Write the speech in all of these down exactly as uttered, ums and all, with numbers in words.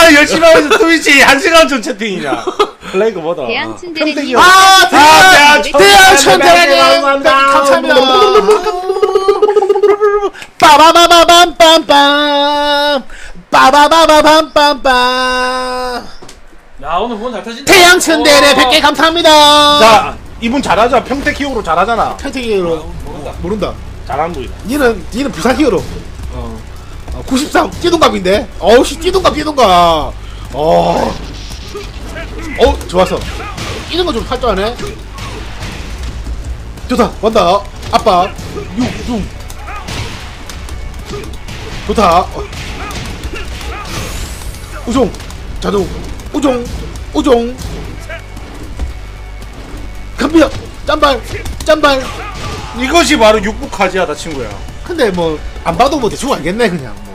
얼마나 열심히 하면서 트위치 한 시간 전 채팅이냐. 플레이그 뭐다. 대양춘대리님. 아, 대양 대양춘대리님. 감사합니다. 빠바바바밤빰빰 빠바바바밤빰빰. 야 오늘 후원 잘 터진다. 태양춘대리 백 개 감사합니다. 자, 이분 잘하자. 평택 히어로 잘하잖아. 평택 히어로 모른다. 모른다. 잘하는 분이다. 니는 니는 부산 히어로. 어. 어 구십삼 띠동갑인데. 어우씨 띠동갑 띠동갑. 어. 어 좋았어. 이런 거 좀 할 줄 아네. 좋다. 간다. 아빠. 육 육. 좋다. 어. 우종. 자동. 우종. 우종. 갑니다. 짠발. 짠발. 이것이 바로 육북 카지하다 친구야. 근데 뭐 안 봐도 뭐 대충 알겠네 그냥 뭐.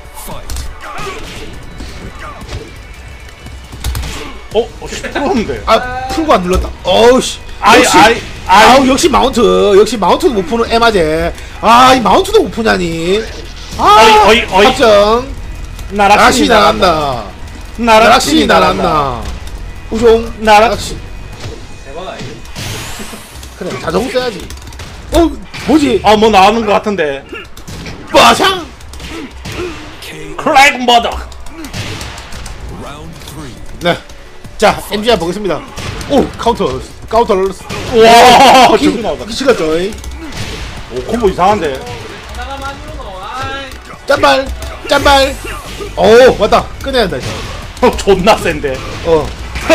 어? 어, 시끄러운데. 아 풀고 안 눌렀다. 어우씨. 아이, 역시, 아이, 아우 아이. 역시 마운트. 역시 마운트도 못 푸는 에마제. 아 이 마운트도 못 푸냐니. 아 어이, 어이, 어이. 확정. 나락신이 나락신이 나간다. 나간다. 나락신이 나락신이 나간다. 나간다. 우종. 나락- 나락신. 대박 아니야? 그래 자동 써야지. 어 뭐지? 아, 뭐 나오는 것 같은데. 빠샹. 클라이크 머더. 네. 자 엠지알 보겠습니다. 오 카운터. 카운터. 와, 기 저기 나오다. 기치가 저이. 오, 콤보 이상한데. 하나가 많이 오노. 아이. 짠발. 짠발. 오 왔다. 끝내야 한다 이제. 어, 존나 센데. 어.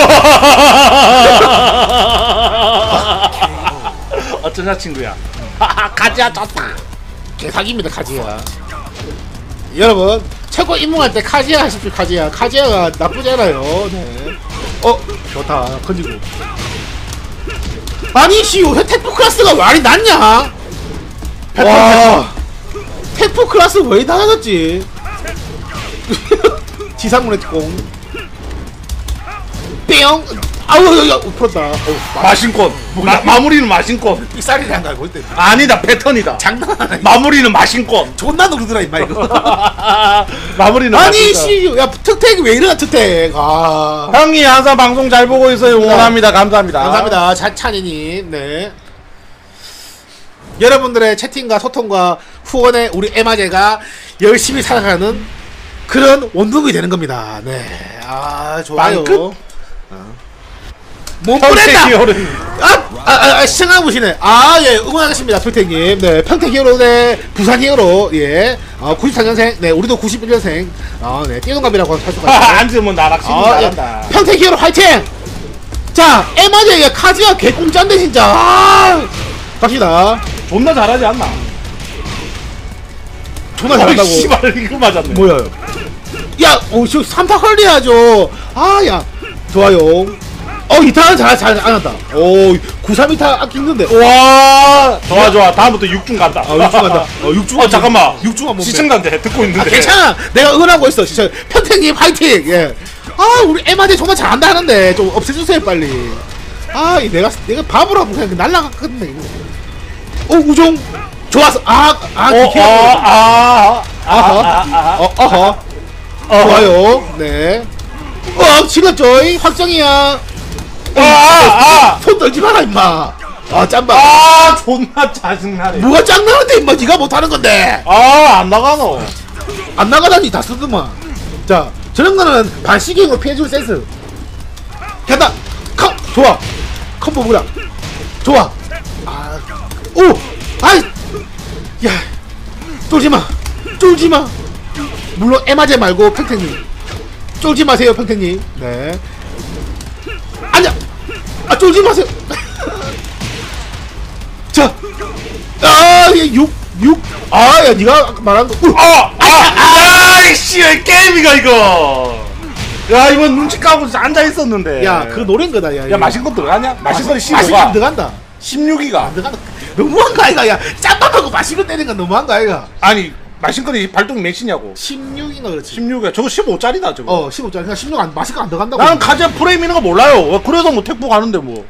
어쩌냐 친구야. 가지야 좋다. 개사기입니다 카지야. 여러분 최고 입문할 때 카지야 하십시오. 카지야 카지야가 나쁘지 않아요. 네. 어 좋다 건지고. 아니 씨요 테프 클래스가 말이 낫냐? 와 테프 클래스 왜 낮아졌지? 지상문의 특공 뿅. 아우 야 풀었다. 어, 마신권. 마, 마무리는 마신권. 이 쌀이랑 갈고 있대. 아니다, 패턴이다. 장난 아니야. 마무리는 마신권. 존나 누르더라 임마 이거. 마무리는 아니 마신권. 씨, 야 특택이 왜 이러나 특택. 아. 형이 항상 방송 잘 보고 있어요. 응원합니다. 감사합니다. 감사합니다. 차찬이님. 네. 여러분들의 채팅과 소통과 후원에 우리 에마제가 열심히 살아가는 그런 원동이 되는 겁니다. 네. 아 좋아요. 빵끝? 못 평택 보냈다. 히어로는 아, 아, 아, 아 시청하고 보시네. 아, 예, 응원하겠습니다, 평택님. 네, 평택 히어로 대 부산 히어로. 예, 어, 구십사 년생. 네, 우리도 구십일 년생. 어, 네, 띠동갑이라고 할 수가 있어요. 앉으면 나락신이 아, 나간다. 예. 평택 히어로 화이팅! 자, 에마제 카지가 개공짠데 진짜. 아, 갑시다. 존나 잘하지 않나? 존나 잘한다고. 어이, 씨발 이거 맞았네. 뭐야? 야, 어, 저 삼타 헐리야죠. 아, 야, 좋아요. 어, 이타는 잘, 잘, 안 한다. 오, 구십삼 이타 아끼는데. 와, 좋아 좋아. 다음부터 육중 간다. 아, 육중 간다. 어, 육중. 어, 잠깐만. 육중 한번. 시청자한테 듣고 있는데. 아, 괜찮아. 내가 응원하고 있어. 진짜 평택님 화이팅. 예. 아, 우리 에마제 정말 잘한다 하는데 좀 없애주세요 빨리. 아, 이 내가 내가 바보라고 그냥 날라갔거든요 이거. 어, 우종 좋았어. 아, 아, 어, 디케. 아, 아, 아, 어허. 아, 아, 어, 어허. 어. 좋아요. 네. 어, 질렀죠이 확정이야. 아, 아, 손 떨지 마라 임마. 아, 짬바. 아, 존나 짜증나네. 뭐가 짱나는데 임마 니가 못하는 건데. 아, 안 나가노. 안 나가다니 다 쓰더만. 자, 저런 거는 반시경으로 피해줄 센스. 간다. 컴 좋아. 컴보 뭐야? 좋아. 아, 오, 아이, 야, 쫄지 마, 쫄지 마. 물론 에마제 말고 평택님, 쫄지 마세요 평택님. 네. 아니야. 아, 쫄지 마세요. 자, 아, 얘 육, 육. 아, 야, 네가 아까 말한 거. 우. 아, 아, 아, 이씨, 게임이가 이거. 야, 이번 눈치 까고 앉아 있었는데. 야, 그 노래인 거다, 야. 야, 마신 거 들어가냐? 마신 거는 마신 거 십오가. 들어간다. 십육이가. 안 들어간다. 너무한 거 아이가, 야. 짬밥하고 마신 거 때리는 건 너무한 거 아이가. 아니, 마신 거는 발동이 몇이냐고. 십육인가 그렇지. 십육이야. 저거 십오짜리다, 저거. 어, 십오 짜리. 그냥 십육 안, 마실 거안 들어간다고. 나는 가제 프레임 있는 거 몰라요. 그래서 뭐 택보 가는데 뭐.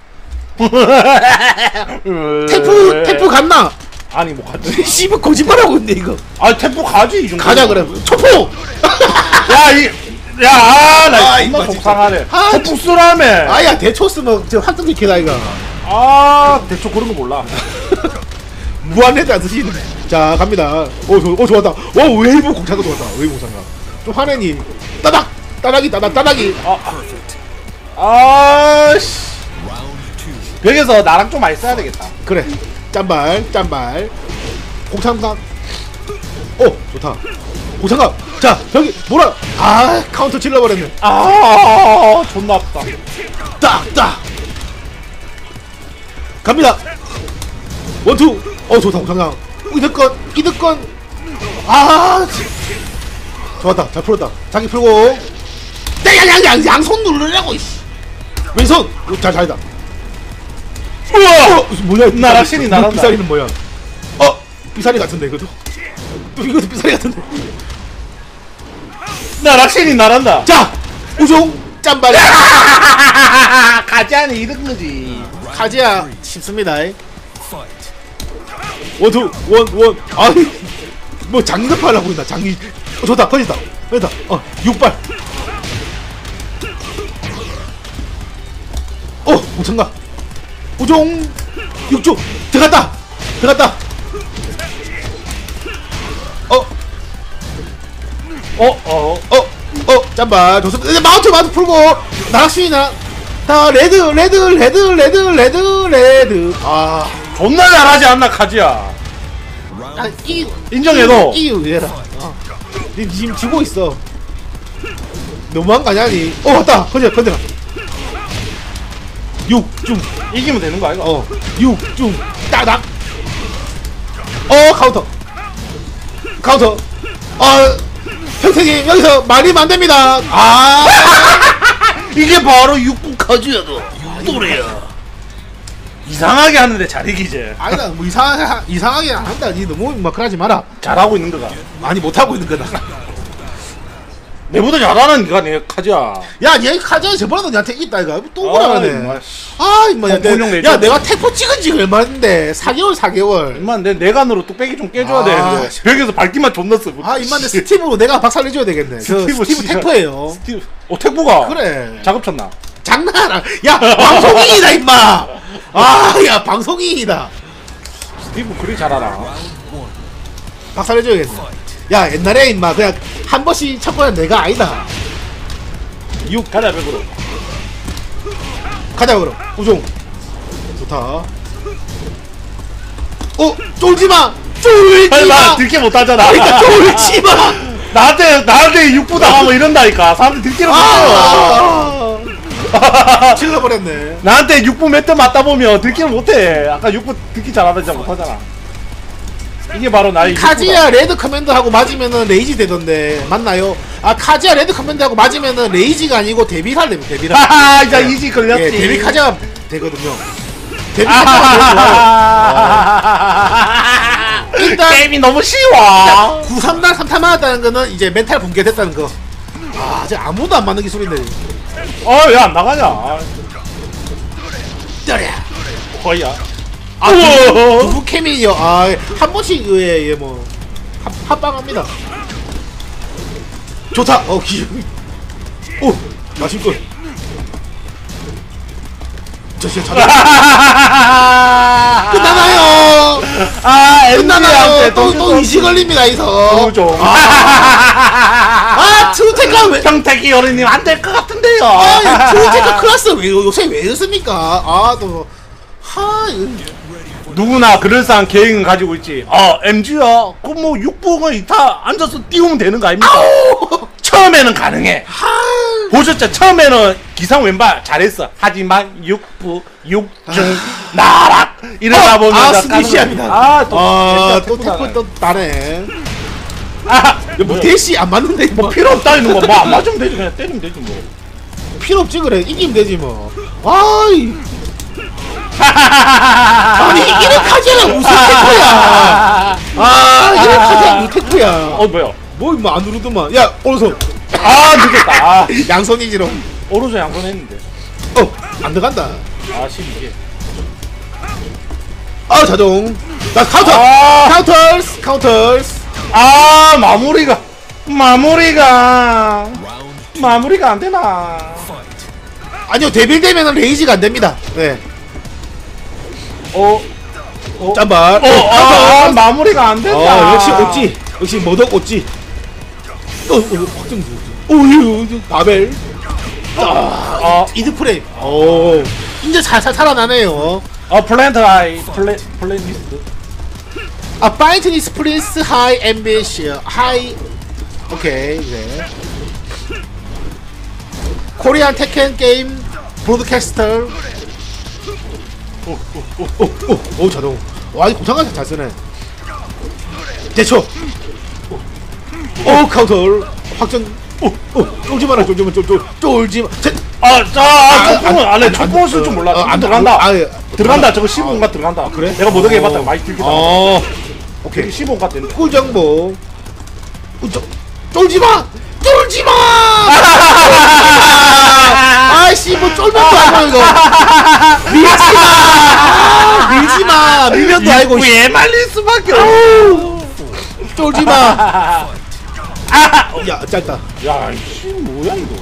태프, 태프 갔나? 아니, 뭐 가지. 씨발 거짓말하고 있네, 이거. 아, 택보 가지, 이 정도. 가자, 그래. 초포! 야, 이, 야, 아, 나 아, 존나 이거 속상하네. 아, 폭수라며. 아야 대초스 뭐저 확정기 캐다 이거. 아, 대충 그런 거 몰라. 무한레드 안 쓰시네. 자 갑니다. 오, 저, 오 좋았다. 오 웨이브 공차가 좋았다. 웨이브 공차가. 좀 화내니. 따닥 따닥이 따닥 따닥이. 아, 씨. 여기서 나랑 좀 많이 써야 되겠다. 그래. 짠발 짠발. 공창각. 오 좋다. 공창각. 자 여기 뭐라. 아 카운터 찔러버렸네. 아, 존나 아프다. 딱딱. 갑니다. 원투. 어 좋다 공창각. 이득건 이득건. 아 좋았다. 잘 풀었다. 자기 풀고. 야야야야 양손 누르려고 이씨. 왼손. 잘 잘다. 우와! 어, 뭐야? 나락신이 날아간다. 삐사리는 뭐야? 어? 삐사리 같은데 이것도? 또 이것도 삐사리 같은데? 나 락신이 날한다. 자! 우종! 짠발이! 가지안이 이런 거지. 카지야 쉽습니다. 원투! 원! 원! 아이! 뭐 장갑하려고 있나 장기. 어, 좋다 터진다 터진다. 어 육발. 어! 공천가 우종! 육조! 들어갔다! 들어갔다! 어! 어, 어, 어! 어! 짬바 좋습니다. 이제 마운트 마운트 풀고 나락신이나 다 레드 레드 레드 레드 레드 레드. 아 존나 잘하지 않나 카지야. 아, 이 인정해도. 이유 얘라. 어. 니 지금 지고 있어. 너무한 거 아니야 니? 어 왔다. 건져 건져. 육중. 이기면 되는 거 아이가? 어 육중 따닥. 어 카운터 카운터. 어 평생님 여기서 말리면 안 됩니다. 아 이게 바로 육군 카지야도 또래야. 이상하게 하는데 잘 이기지. 아니다 뭐 이상하게 이상하게 안 한다. 니 너무 막 그러지 마라. 잘하고 있는 거가. 많이 못하고 있는 거다. 내보다 잘하는 니가 내 카지야. 야, 니 카자 저번에도 니한테 있다 이거 또 뭐라 아, 그러네. 임마. 아, 임마. 야, 공룡 내, 내줘. 야, 내가 태포 찍은 지가 얼마인데? 사 개월, 사 개월. 임마 내 내간으로 뚝배기 좀 깨줘야 아, 되는데 씨. 벽에서 발기만 존나 쓰. 아, 임마, 내 스티브로 내가 박살 내줘야 되겠네. 저 스티브 스티브 진짜. 태포예요. 스티브. 어 택보가. 그래. 작업 쳤나? 장난하나. 야, 방송인이다, 임마. 아, 야, 방송인이다. 스티브 그리 잘 알아. 박살 내줘야겠네. 야, 옛날에 임마 그냥 한 번씩 쳤거나 내가 아니다. 육 가자 벽으로. 가자 그럼. 우종. 좋다. 어, 쫄지마. 설마 쫄지마. 들게 못하잖아. 그러니까 쫄지마. 나한테 나한테 육부 당하면 이런다니까. 사람들 들기를 못해요. 아, 질러버렸네. 나한테 육부 몇 대 맞다 보면 들기를 못해. 아까 육부 듣기 잘하다 진짜 못하잖아. 이게 바로 나의 카지야 레드 커맨드하고 맞으면은 레이지 되던데 맞나요? 아 카지야 레드 커맨드하고 맞으면은 레이지가 아니고 데뷔를 됩니다. 데뷔를. 하하 이제 이지 걸렸지. 예, 데뷔 카지가 되거든요. 데뷔 카지가 되고 일단 게임이 너무 쉬워. 구삼단 삼타 맞았다는 거는 이제 멘탈 붕괴됐다는 거. 아, 저 아무도 안 맞는 기술인데. 어 왜 안 나가냐? 때려. 거의야. 아, 우와. 두부 케미요. 아, 한 번씩 예, 예, 뭐 합, 합방합니다. 좋다. 어, 기. 오, 맛있군. 저 진짜 잘. 끝나나요? 아 끝나나요? 또, 또 이시 걸립니다, 이서. 우종. 아, 트루테카 왜? 평택이 어린님 안 될 것 같은데요. 아, 트루테카 클래스 왜 요새 왜 이렇습니까? 아, 또 하. 누구나 그럴싸한 계획은 가지고 있지. 어, 엠지야. 그뭐 육부가 이타 앉아서 띄우면 되는 거 아닙니까? 아우! 처음에는 가능해. 하. 보셨죠? 처음에는 기상 왼발 잘했어. 하지만 육부, 육중, 나락 이러다 보면 아, 다 스미시합니다. 까는 거야. 아, 또, 아, 진짜 또 태풍 태포 또 나네. 아, 뭐 대시 안 맞는데 뭐 뭐 필요 없다 이는 거. 뭐 안 맞으면 되지. 그냥 때리면 되지 뭐. 필요 없지 그래. 이기면 되지 뭐. 아이. 아니 이런 카지는 무슨 태포야. 아, 이런 카지는 무슨 태포야. 어, 뭐야? 뭐 임마 안 누르더만. 야, 오른손. 아, 늦었다. 아, 양손이지로. 오른손 양손 했는데. 어, 안 들어간다. 아, 십이 개. 아, 자동. 나 카운터. 아. 카운터스. 카운터스. 아, 마무리가. 마무리가. 마무리가 안 되나? 아니요, 데빌되면은 레이지가 안 됩니다. 네. 어, 어, 짠발. 어, 아, 어, 마무리가 안 된다. 어, 역시 오찌. 역시 모덕 오찌. 어, 어, 확정. 오, 유, 바벨. 어, 이드 프레임. 오, 이제 살살 살아나네요. 어, 플랜트 아이, 플랜, 플랜리스트. 아, 파이트니스 프린스 하이 앰비션 하이. 오케이, 네. 코리안 테켄 게임 브로드캐스터. 오, 오, 오, 오, 오, 오, 자동. 와, 이 고상하게 잘 쓰네. 대처. 오, 오, 카운터. 확정. 오, 오, 쫄지 마라, 쫄지 마, 쫄, 쫄, 쫄지 마. 제, 아, 자, 아, 첫공은 안 해. 첫공을 쓸 줄 몰라. 어, 안 들어간다. 아, 예. 들어간다. 저거 십오 온가 들어간다. 그래? 내가 못하게 해봤다. 많이 들긴 하다. 어, 오케이. 십오 온가 된다. 꿀 정보. 어, 쫄, 쫄지 마, 쫄지 마. 아이씨, 뭐 쫄면도 알고 이거. 밀지 마, 밀지 마, 밀면도 알고. 왜 말릴 수밖에 없어. 아우, 쫄지 마. 야, 짧다. 야, 씨, 뭐야 이거.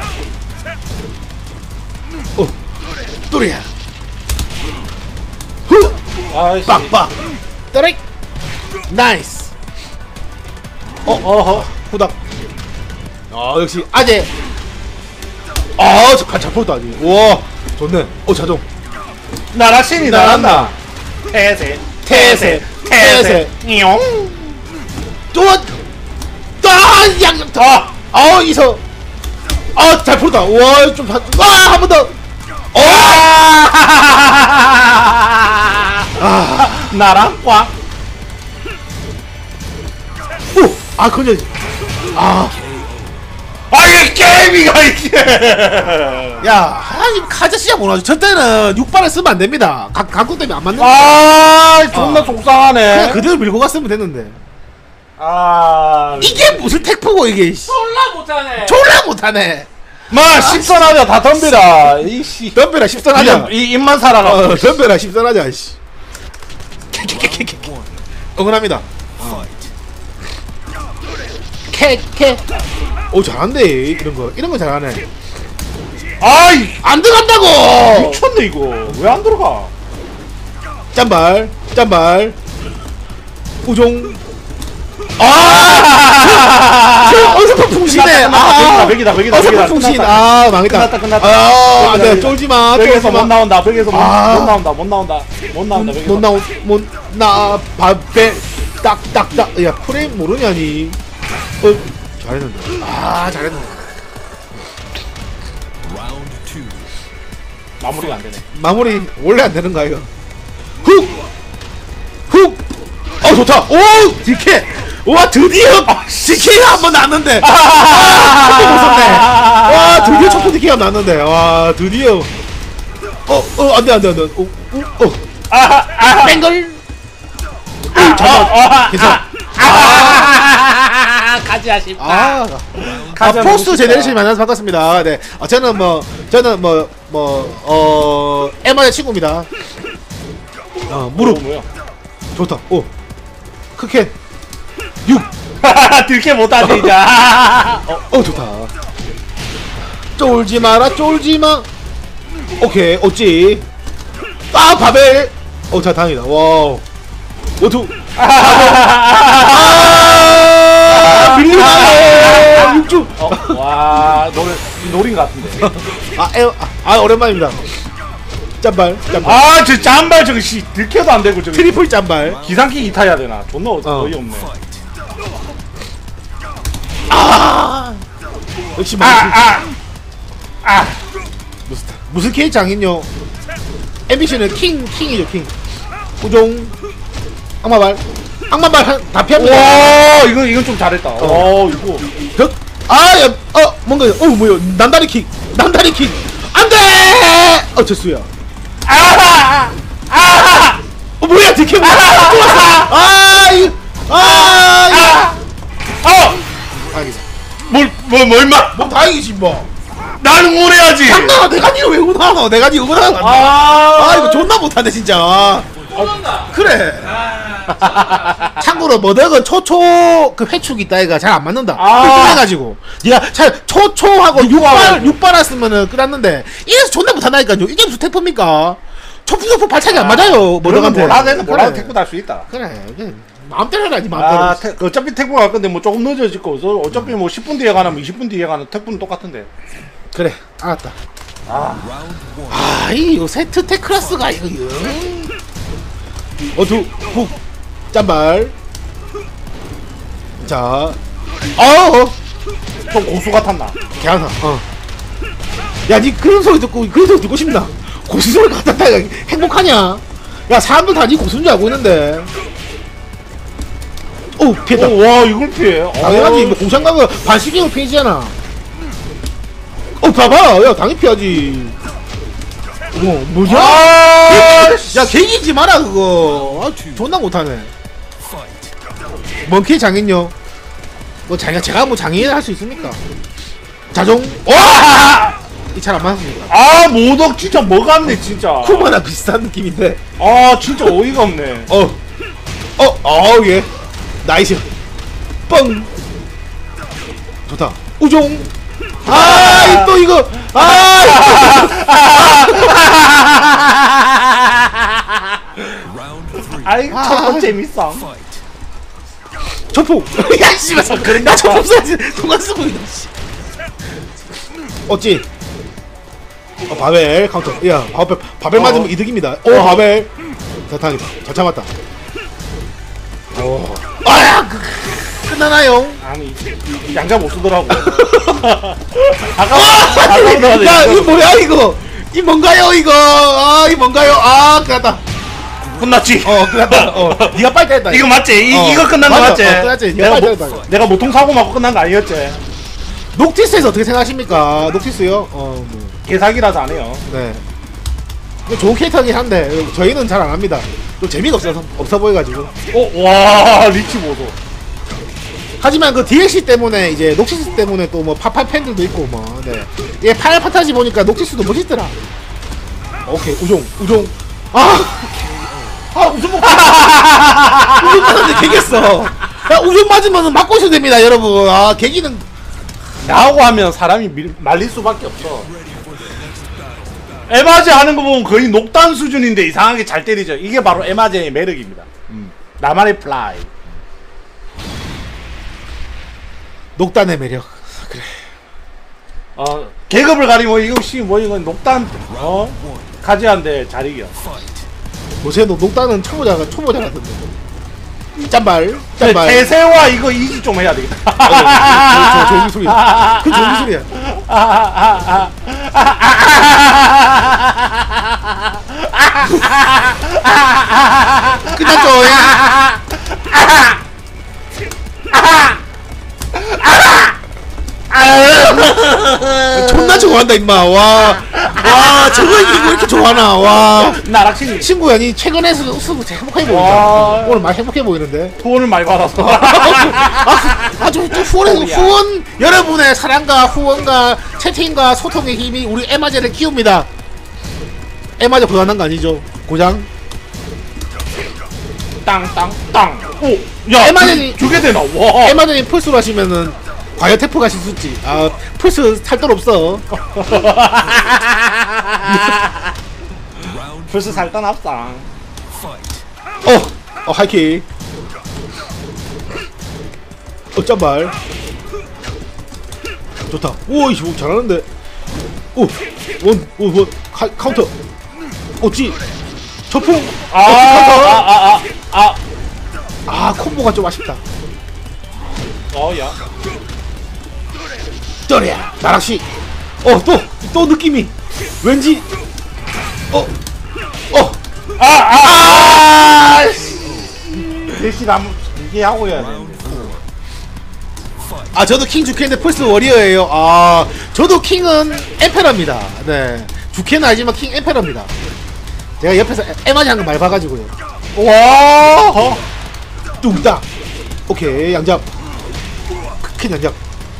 어, 또리야. 후, 아이씨. 빡빡. 또리. 나이스. 어, 어허. 후닥. 아, 역시 아재. 아, 저 가차포도 아니. 와, 좋네. 어, 자동. 나라신이 나란다. 태세, 태세, 태세. 용. 좋아. 아, 양념 더. 아, 이서. 아, 잘 풀었다. 와, 좀 다. 와, 한 번 더. 어. 아, 나랑 꽉. 오, 아, 그냥. 아, 아, 이게 게임이가 이게. 야, 아니 카자 시작 못하죠. 저 때는 육발을 쓰면 안 됩니다. 각 각도 때문에 안 맞는. 아, 존나 아. 속상하네. 그냥 그대로 밀고 갔으면 됐는데. 아, 이게 무슨 택포고 이게. 씨. 졸라 못하네. 졸라 못하네. 마 십선하자 다 덤비라. 이씨. 덤벼라 십선하자. 이 입만 살아가. 어, 덤벼라 십선하자. 씨. 캐캐캐캐캐. 응원합니다. 캐캐. 오, 잘한대. 이런 거 이런 거 잘하네. 아이, 안 들어간다고. 미쳤네 이거. 왜 안 들어가? 짠발 짠발. 우종. 아, 아, 어설픈 풍신해. 끝났다, 백이다, 백이다, 어설픈 백이다. 풍신. 끝났다. 아, 망했다. 끝났다, 끝났다. 아, 안돼. 끝났다. 쫄지 마. 벽에서 쫄지 못 마. 나온다. 벽에서 못, 아. 못 나온다. 못 나온다. 못 나온다. 벽에서. 못 나오 못나 밥배 딱딱딱. 야, 프레임 모르냐니. 어, 잘했는데. 아, 잘했네. 마무리가 안 되네. 마무리 원래 안 되는 거야 이거. 훅, 훅. 어, 좋다. 오, 디케. 와, 드디어 디케가 한번 났는데. 아, 못 썼네. 와, 드디어 첫 디케가 났는데. 와, 드디어. 어, 어, 안돼, 안돼, 안돼. 어, 어, 어. 아, 아, 뱅글. 아, 잠깐. 괜찮아. 아, 가지 아쉽다. 아, 아, 포스트 제네레이션이 만나서 반갑습니다. 네, 아, 저는 뭐, 저는 뭐, 뭐, 어, 에마의 친구입니다. 어, 무릎. 어, 뭐야? 좋다. 오, 크게. 육. 들게 못하지 이제. 아, 어, 어, 좋다. 쫄지 마라, 쫄지 마. 오케이, 어찌. 아, 바벨. 어, 자, 다행이다. 와우. 오투. 아, 밀리나요. 육주. 어, 와, 노래 노린 것 같은데. 아, 에, 아, 아, 오랜만입니다. 짠발, 짠발. 아, 저 짬발 저거 씨 들켜도 안 되고 저기. 트리플 짠발. 기상기 이타야 되나? 존나 어. 어. 어이없네. 아, 역시 아, 아, 아, 아. 무슨 무슨 K 장인요? 엠비씨는 킹 킹이죠 킹. 우종 악마발 악마발 한, 다 피합니다. 와, 이건 이건 좀 잘했다. 어, 이거. 벽. 아, 야, 어, 뭔가, 어, 뭐야, 난다리 킥, 난다리 킥, 안돼. 어, 재수야. 아, 아, 어, 뭐야, 디케 뭐야? 아, 이, 아, 이, 아, 어, 다행이다. 뭘, 뭐, 뭐 임마? 뭐 다행이지 뭐. 나는 응원해야지. 장난아, 내가 니를 왜 응원하노? 내가 니 응원하는 거. 아, 아, 이거 존나 못하네 진짜. 또 난다. 그래. 아. 참고로 머덕은 초초 그 회축이 있다 이가 잘 안 맞는다. 아. 그래가지고 네가 잘 초초하고 육발 육발 쓰면은 끝났는데 이래서 존나 못한다니까요. 이게 무슨 태포입니까? 초푸초푸 발차기 안 맞아요. 뭐라도 머덕한테. 뭐라도 뭐라도 그래. 태권 할수 있다. 그래. 그래. 마음대로 해라지 마음대로. 아, 태, 어차피 태권 갈 건데 뭐 조금 늦어질 거서 어차피 뭐 십 분 뒤에 가나 뭐 이십 분 뒤에 가나 태권은 똑같은데. 그래. 알았다. 아, 아, 이 세트 테크라스가 이거 어두 훅 짠발. 자, 어, 좀 고수 같았나? 개하나. 어. 야, 니 그런 소리 듣고 그런 소리 듣고 싶나? 고수 소리 같았다. 행복하냐? 야, 사람들 다 니 고수인 줄 알고 있는데. 오, 피했다. 오, 와, 이걸 피해. 당연하지. 뭐 공상 가면 반시경을 피해지잖아. 어, 봐봐. 야, 당연히 피하지. 어, 뭐야? 아, 야, 개기지 마라, 그거. 아, 주- 존나 못하네. 먼키 장인요? 뭐, 자기가, 제가 뭐 장인 할 수 있습니까? 자종, 와! 이 잘 안 맞습니다. 아, 모덕 진짜 뭐같네 진짜. 쿠마나 비슷한 느낌인데. 아, 진짜 어이가 없네. 어, 어, 어, 예. 나이스. 뻥. 좋다. 우종. 아, 또 이거. 아, 아이, 아, 저거 아. 재밌어. 초포. 야, 씨발. 나 초포 써야지. 동안 쓰고 있다, 씨. 어찌? 어, 바벨 카운터. 야, 바벨, 바벨 어. 맞으면 이득입니다. 오, 어. 바벨. 자, 다행이다. 잘 참았다. 어. 아, 그, 끝나나요? 아니, 이- 이 양자 못 쓰더라고. 아까, 야, 아까보다 이거 뭐야, 이거? 이 뭔가요, 이거? 아, 이 뭔가요? 아, 끝났다. 끝났지. 어, 끝났다. 어, 니가 빨리 했다. 이거 맞지? 이, 어. 이거 끝난 거 맞아. 맞지? 어, 끝났지. 내가, 빨리 모, 빨리 빨리. 내가 모통 사고 맞고 끝난 거 아니었지? 녹티스에서 어떻게 생각하십니까? 녹티스요? 어, 뭐. 개사기라서 안 해요. 네. 이거 좋은 캐릭터긴 한데, 저희는 잘 안 합니다. 좀 재미가 없어서, 없어 보여가지고. 어, 와, 리치 보소. 하지만 그 디엘씨 때문에, 이제, 녹티스 때문에 또 뭐, 파팔 팬들도 있고, 뭐, 네. 얘 파이널 판타지 보니까 녹티스도 멋있더라. 오케이, 우종, 우종. 아! 아, 우종 먹 우종 맞았는데 개겼어. 야, 우종 맞으면 맞고 있어야 됩니다, 여러분. 아, 개기는. 나하고 하면 사람이 밀, 말릴 수밖에 없어. 에마제 하는 거 보면 거의 녹단 수준인데 이상하게 잘 때리죠. 이게 바로 에마제의 매력입니다. 음. 나만의 플라이. 녹단의 매력. 그래. 어, 계급을 가리고 이거 씨 뭐 이거 녹단 어 가지한데 잘 이겨. 요새 너 녹단은 초보자가 초보자 같은데. 짠발, 짠발. 태세와 이거 이지 좀 해야 되겠다. 저 좋은 소리야. 그 좋은 소리야. 끝났죠. 존나 좋아한다 임마. 와, 와 저거 이기고 이렇게 좋아하나. 와. 나락신이 친구야, 니 최근에 수 행복해 보인다. 와. 오늘 많이 행복해 보이는데. 돈을 많이 받아서. 아, 아주 또 후원, 후원, 여러분의 사랑과 후원과 채팅과 소통의 힘이 우리 에마제를 키웁니다. 에마제 고장난 거 아니죠? 고장? 땅땅땅. 오, 야, 에마제니- 두 개 되나? 와. 에마제님 플스로 하시면은 과연 태프 가실 수 있지. 아, 플스 살 돈 없어. 벌써 살단 없다. 어, 어, 하이킥. 어, 짠발. 좋다. 오, 이씨, 오, 잘하는데. 오, 원, 오, 원, 카, 카운터. 어찌, 저풍. 아, 아, 아, 아, 아. 아, 콤보가 좀 아쉽다. 어, 야. 떠리야, 나락시. 어, 또, 또 느낌이. 왠지, 어, 어, 아, 아, 아. 대신 한번 이게 하고 해야 돼. 아, 저도 킹 주캐인데 플스 워리어예요. 아, 저도 킹은 엠페러입니다. 네, 주캐는 알지만 킹 엠페러입니다. 제가 옆에서 에마지 한 거 많이 봐가지고요. 와, 어. 뚱딱. 오케이, 양잡. 킹 양잡.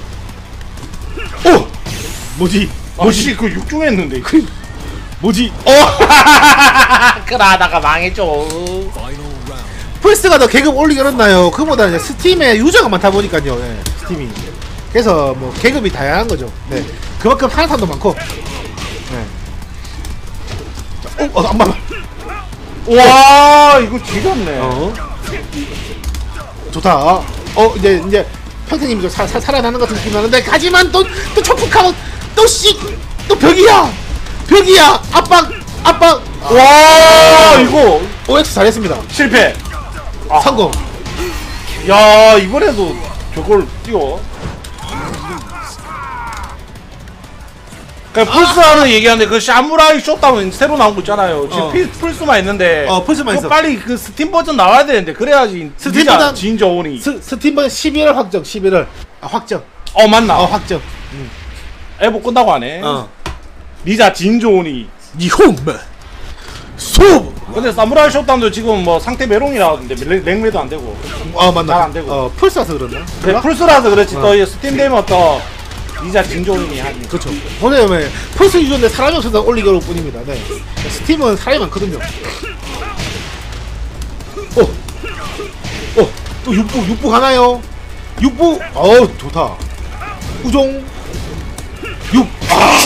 오, 뭐지? 뭐지? 그 육중 했는데. 그, 뭐지? 어, 그러다가 망했죠. 플스가 더 계급 올리기 어렵나요? 그보다 이제 스팀에 유저가 많다 보니까요. 예, 스팀이. 그래서 뭐 계급이 다양한 거죠. 네. 그만큼 하는 사람도 많고. 네. 자, 어, 어, 안 봐봐. 와 이거 지렸네. 어. 좋다. 어, 이제, 이제, 평생님이 좀 사, 사, 살아나는 것 같은 느낌이 나는데, 하지만 또, 또 초폭하면, 또 씨, 또 벽이야! 벽이야! 압박! 압박! 와 이거 오엑스 잘했습니다. 실패. 아. 성공. 야 이번에도 저걸 띄워. 그러니까 플스하는 얘기하는데 그 사무라이 쇼다운 새로 나온 거 있잖아요. 지금 어. 피, 플스만 있는데. 어, 플스만 그거 있어. 빨리 그 스팀 버전 나와야 되는데 그래야지 스팀 진짜 버전- 진저온이. 스, 스팀 버전 십일월 확정, 십일월. 아, 확정. 어 맞나? 어, 확정. 에보 끝나고 하네. 어. 니자 진저온이. 니혼메. 소! 근데 사무라이 쇼다운도 지금 뭐 상태 메롱이라는데 랭매도 안 되고. 아, 맞나? 잘안 되고. 어, 플스라서 그랬나? 네, 플스라서 그렇지. 어. 또 이 스팀 되면 또 니자 진저온이 하니. 그렇죠. 왜냐면 플스 유저인데 사람이 없어서 올리기 어려울 뿐입니다. 네. 스팀은 사람이 많거든요. 어, 어, 또 육부, 육부 가나요? 육부, 어우, 좋다. 우종, 육, 아,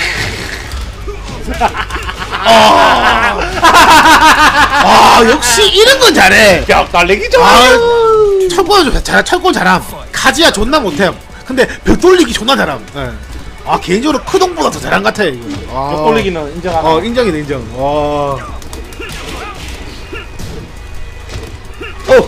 아, 아, 역시 이런 건 잘해. 벽 달리기 아, 좋아요. 철권 좀 잘, 철권 잘함. 가지야 존나 못함. 근데 벽 돌리기 존나 잘함. 예. 아, 개인적으로 크동보다 더 잘한 것 같아, 이거. 아. 벽 돌리기는 인정하나. 어, 인정이네, 인정. 와. 어,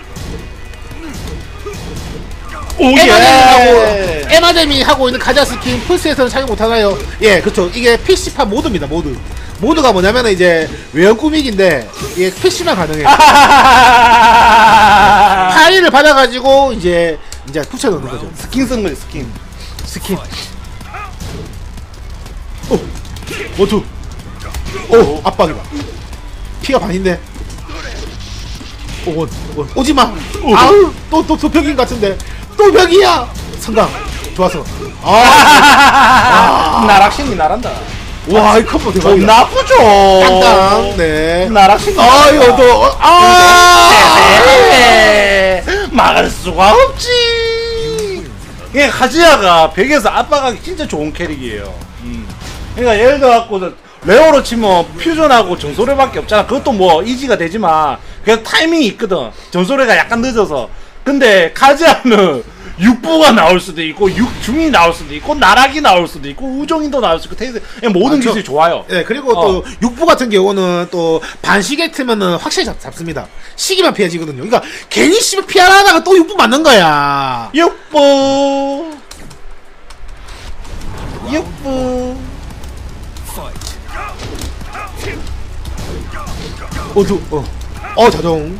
오예. 에마뎀이 하고, 에마뎀이 하고 있는 가자 스킨 플스에서는 착용 못하나요? 예, 그렇죠. 이게 피씨판 모드입니다, 모드. 모드가 뭐냐면 이제 외형 꾸미기인데 이게 피씨만 가능해요. 파일을 받아가지고 이제 이제 붙여넣는 거죠. 스킨 쓴 거지 스킨. 스킨. 오, 원투. 오, 압박이다. 피가 반인데. 오, 원, 원. 오지 마. 아우, 또, 또, 또 벽인 것 같은데. 또 벽이야. 성강. 좋았어. 아, 나락신이 나란다. 와, 이 컴보 좀 대박이다. 나쁘죠. 땅땅. 네. 나락신이. 아, 이거 또, 어, 아, 막을 수가 없지. 이게 카즈야가 벽에서 압박하기 진짜 좋은 캐릭이에요. 음. 그러니까 예를 들어갖고 레오로 치면 퓨전하고 전소래밖에 없잖아. 그것도 뭐 이지가 되지만 그냥 타이밍이 있거든. 전소래가 약간 늦어서. 근데 카즈야는 육부가 나올 수도 있고 육중이 나올 수도 있고 나락이 나올 수도 있고 우정인도 나올 수도 있고 테이스 모든 많죠. 기술이 좋아요. 예, 그리고 어. 또 육부 같은 경우는 또 반시계 트면은 확실히 잡, 잡습니다. 시기만 피해지거든요. 그러니까 괜히 씨발 피하라 하다가 또 육부 맞는 거야. 육부 육부 어, 두, 어, 어, 자동.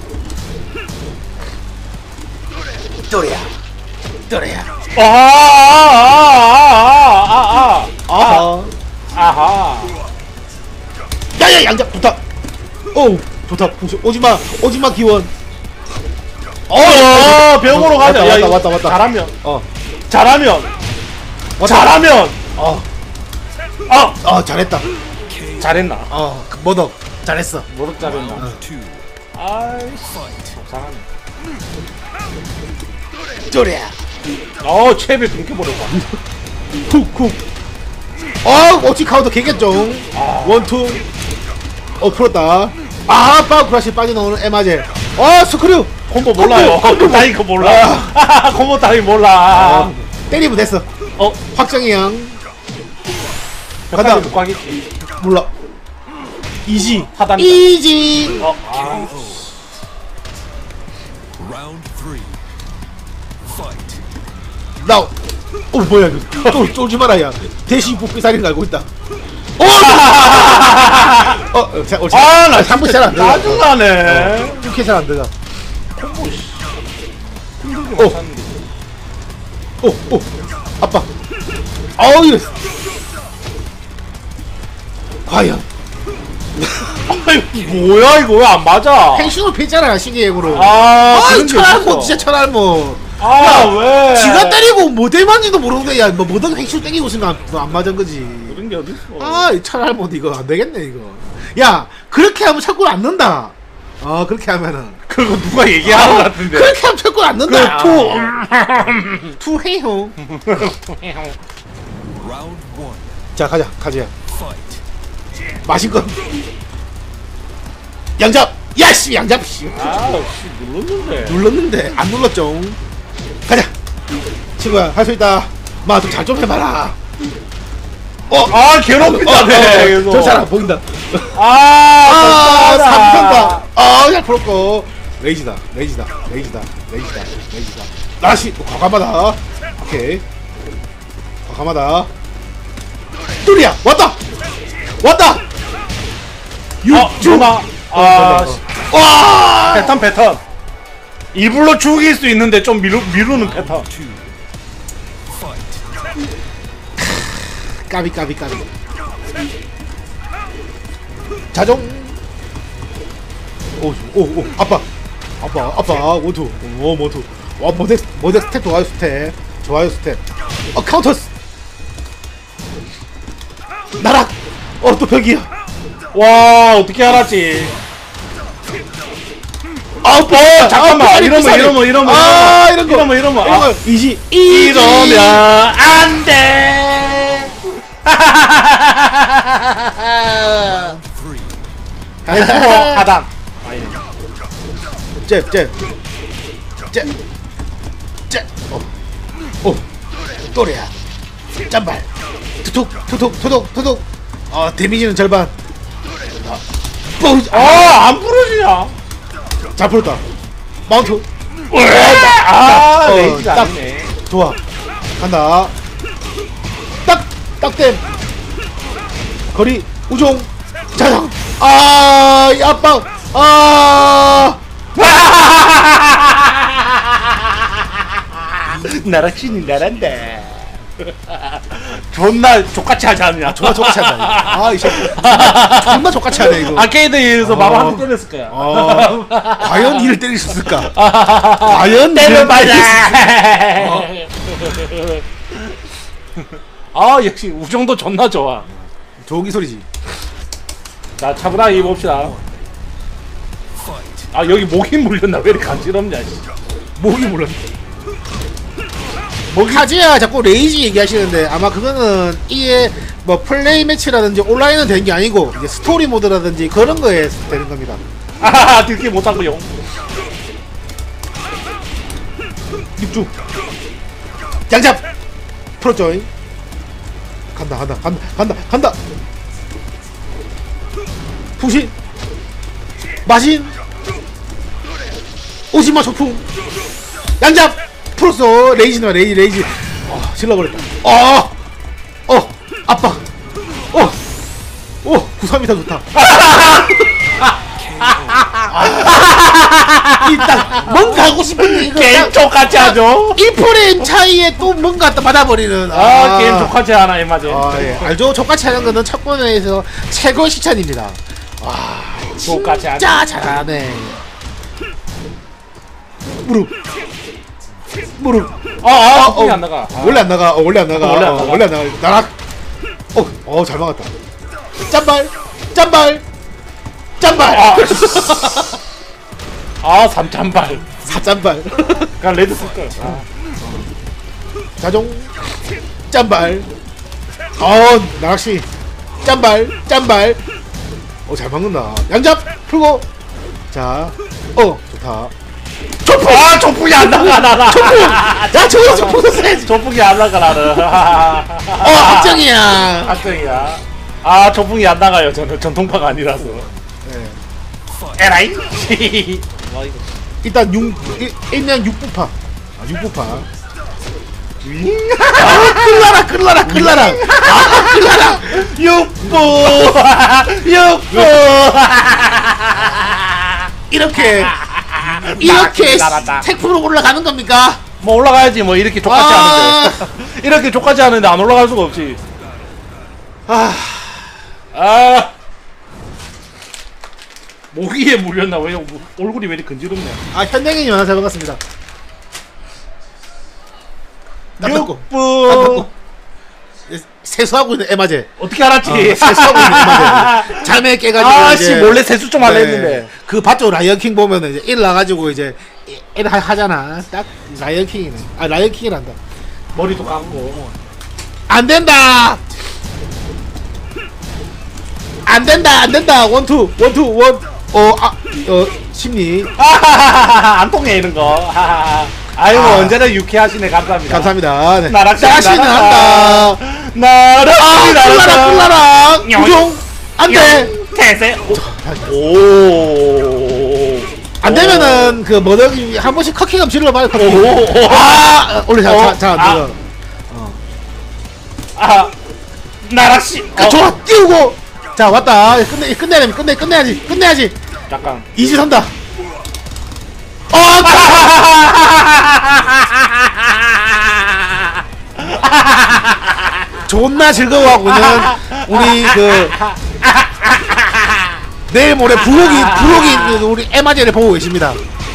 또래야, 또래야. 아아아아아아아 아하. 아하. 야야 양자 부탁. 오, 좋다. 오지마, 오지마 기원. 어, 병으로 가자. 왔다, 야, 왔다, 이거 왔다, 왔다. 잘하면, 어, 잘하면, 왔다. 잘하면. 어, 어, 어, 잘했다. 잘했나? 어, 그 머덕 잘했어. 뭐를 잘했나? 아이씨, 잘하네. 또래야. 어, 최배 끊겨버렸다. 쿡쿡. 어, 어찌 카운터 개겠죠. 원투. 어, 풀었다. 아, 파우크라시 빠져나오는 에마제. 어, 스크류. 콤보 몰라요. 콤보 따위 거 몰라. 콤보 따위 몰라. 아, 때리면 됐어. 어, 확정이 양. 가다. 가다. 못 가겠지. 몰라. 이지. 하단이다. 이지. 어, 아. 나. 어, 뭐야, 이거. 쫄, 쫄지 마라, 야. 대시 북비살인 거 알고 있다. 어! 어, 어, 자, 어, 자. 아, 나 한번 잘안 들어가. 짜증나네. 이렇게 잘 안 들어가. 콤보, 씨. 힘들게 어. 못하는데. 오, 오, 아빠. 아우, 이거. 과연. 아이, 뭐야, 이거 왜 안 맞아? 행신으로 패잖아, 신기행으로. 아, 아, 그런 게 철알모, 있어. 진짜 철알모. 아, 왜? 지가 때리고 뭐 대만지도 모르는데, 야, 뭐, 뭐든 행신 땡기고 있으면 안, 안 맞은 거지. 그런 게 어딨어. 아, 이 철알모, 이거 안 되겠네, 이거. 야, 그렇게 하면 철권 안 넣는다. 아 그렇게 하면은 그거 누가 얘기하는 것 같은데. 그렇게 하면 철권 안 넣는다. 그 투 해요. 자 가자 가자. 마신껏 양잡. 야씨 양잡. 씨. 아씨 눌렀는데. 눌렀는데 안 눌렀죠. 가자 친구야 할 수 있다. 마 좀 잘 좀 해봐라. 어, 아 괴롭힌다네. 계속. 저 잘 안 보인다. 아, 아, 졌다. 삼선다. 아, 잘 풀었고. 레이지다, 레이지다, 레이지다, 레이지다, 레이지다. 나시, 과감하다. 오케이. 과감하다. 뚜리야, 왔다! 왔다! 아, 육주! 누나. 아, 씨. 와! 패턴 패턴. 이불로 죽일 수 있는데 좀 미루, 미루는 패턴. 까비, 까비, 까비. 자정. 오, 오, 오, 아빠. 아빠, 아빠, 원투. 오, 원투. 와, 모델, 모델 스텝 좋아요, 스텝. 좋아요, 스텝. 어, 카운터스. 나락. 어, 또 벽이야. 와, 어떻게 알았지? 아, 어, 잠깐만. 아, 이러면, 비싸네. 이러면, 이러면. 아, 이런 거. 이러면, 이러면. 이런 거. 아, 이지. 이러면 안 돼. 아이고, 하단. 잽, 잽. 잽. 잽. 어. 오. 또래야. 짠발. 투툭, 투툭, 투툭, 투툭. 어, 데미지는 절반. 뽕. 아, 아, 안 부러지냐? 잘 풀었다. 마운트. 아, 어, 레이지 딱. 아니네. 좋아. 간다. 딱, 딱댐. 거리, 우종. 자장. 아, 이 압박. 아. 나락신이 나란다. 존나 족같이 하지 않냐? 존나 족같이 한다. 아, 이 새끼. 존나 족같이 하네, 이거. 아케이드에서 어. 마법 한대 때렸을 거야. 어, 과연 이를 때리셨을까? 과연 때려봐라. 어. 아, 역시 우정도 존나 좋아. 좋은 소리지. 자, 차분하게 입읍시다. 아, 여기 목이 물렸나? 왜 이렇게 간지럽냐? 씨. 목이 물렀네. 뭐 카즈야 자꾸 레이지 얘기하시는데 아마 그거는 이게 뭐 플레이 매치라든지 온라인은 되는 게 아니고 이제 스토리 모드라든지 그런 거에 되는 겁니다. 아, 듣기 못하고요. 육주 양잡 풀었죠. 간다 간다 간다 간다 간다. 풍신 마신 오지마 초풍 양잡 풀었어. 레이지나 레이지 레이지. 어, 질러버렸다. 어, 어, 아빠. 어, 오, 구삼이 다 좋다. 일단 뭔가 하고 싶은데 이거 게임 족같이 하죠. 일 프레임 차이에 또 뭔가 또 받아버리는. 아, 게임 족같이 하나, 이 맞아. 아, 예. 알죠? 족같이 하는 거는 첫권에서 최고 시찬입니다. 와, 족같이 하네. 진짜 잘하네. 무릎. 무릎. 아, 아, 어, 어, 안 나가. 아. 원래 안 나가. 어, 원래 안 나가. 원래 안 어, 나가. 원래 안 나가. 나락. 어, 어, 잘 막았다. 짠발. 짠발. 짠발. 아, 아, 삼찬발. 사짠발. 그냥 레드 쓸걸. 아. 자종. 짠발. 어, 나락씨. 짠발. 짠발. 어, 잘 막는다. 양잡 풀고. 자. 어, 좋다. 조폭! 아, 조폭이 안 나가, 나라. 조폭! 야, 저거 조폭 써야지. 조폭이 안 나가, 나는. 어, 확정이야. 확정이야. 아, 조폭이 안 나가요. 저는 전통파가 아니라서. 네. 에라이? 와, 이거. 일단 육, 일, 일면 육부파. 아, 육부파. 아, 끌라라, 끌라라, 끌라라. 아, 끌라라. 육부! 육부! 이렇게, 이렇게 나갔다. 택프로 올라가는 겁니까? 뭐 올라가야지, 뭐 이렇게 족같이 아. 하는데. 이렇게 족같이 하는데 안 올라갈 수가 없지. 아, 아. 모기에 물렸나? 왜 뭐, 얼굴이 왜 이렇게 근지럽냐? 아, 현대인이 만나 잘 먹었습니다. 딱 닦고. 딱 육부! 닦고. 예, 세수하고 있는 에마제. 어떻게 알았지? 어, 세수하고 있는 에마제. 잠에 깨가지고. 아씨 이제- 몰래 세수 좀 할라 네. 했는데. 그 봤죠? 라이언킹 보면은 이제 일 나가지고 이제 일 하- 하잖아. 딱 라이언킹이네. 아 라이언킹이란다. 머리도 감고. 안 된다. 안 된다. 안 된다. 원투 원투 원. 어아어 심리. 아하하하 안 통해 이런 거. 하하하. 아이고 아. 언제나 유쾌하시네 감사합니다. 감사합니다. 네. 나락시 나락시는 한다. 나락시 아 꿀라라 꿀라라. 영. 구종 안돼. 태세. 오. 안 되면은 그 머더기 한 번씩 커킹감 질러봐요. 커킹. 오. 아 원래 어. 잘잘안 아. 들어. 아 나락시. 아, 좋아 띄우고. 자 왔다. 끝내 끝내야 돼. 끝내 끝내야지. 끝내야지. 잠깐. 이지 선다. 어 존나 즐거워하고 있는 우리 그 내일 모레 부록이 부록이 있는 우리 에마제를 보고 계십니다.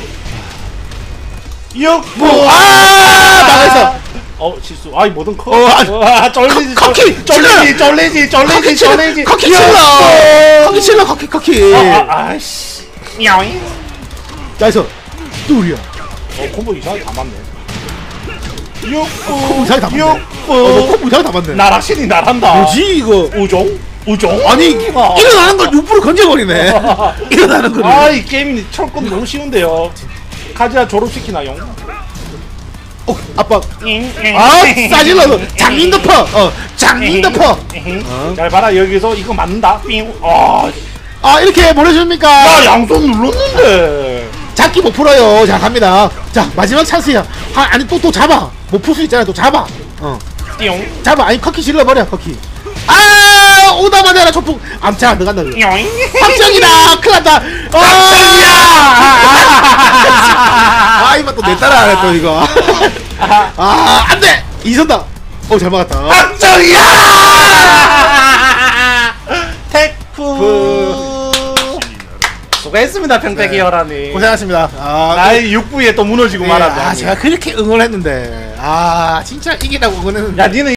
육부. 아 나가있어. 어 실수. 아이 뭐든 커. 어, 아, 아 쫄리지. 커- 커키, 쫄리지. 쫄리지. 쫄리지. 쫄리지. 커키 칠러. 커키 칠러 커키 커키. 아, 아이씨. 야잉. 나이스. 뚜리야. 어 콤보 이상하게 다 맞네. 콤보 이상하게 다 육부. 맞네. 어, 너 육부. 콤보 이상하게 다 맞네. 나락신이 날한다. 뭐지 이거? 우종? 우종? 아니 어. 일어나는 걸 육 퍼센트 건져버리네. 일어나는 거를. 아이 게임이 철권 너무 쉬운데요. 카지아 졸업시키나요? 어, 아빠. 아, 아 싸질러서 장인 덮어. 어, 장인 덮어. 잘 봐라 여기서 이거 맞는다. 삥. 아, 아, 이렇게 보내줍니까? 나 양손 눌렀는데. 잡기 못 풀어요. 자, 갑니다. 자, 마지막 찬스야. 아, 아니, 또, 또 잡아. 못 풀 수 있잖아. 또 잡아. 어. 띵. 잡아. 아니, 커키 질러버려, 커키. 아, 오다마자 나 초풍. 암차 안 들어간다. 그거. 띵. 확정이다. 큰일 났다. 아, 아, 이거 또 내 따라 하네, 또 이거. 아, 안 돼! 이선다. 어, 잘 막았다. 확정이야! 테크. 수고했습니다, 평택이 혈안이. 고생하셨습니다. 아, 나의 육부에 또 무너지고 네, 말았네. 아, 제가 그렇게 응원했는데. 아, 진짜 이기다고 응원했는데. 야, 니는